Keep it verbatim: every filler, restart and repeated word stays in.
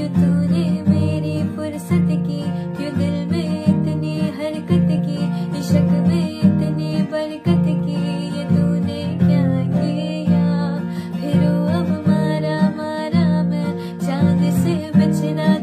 क्यों तूने मेरी फुर्सत की, क्यों दिल में इतनी हरकत की, इश्क में इतनी बरकत की, ये तूने क्या किया। फिर अब मारा मारा मैं चांद से बचना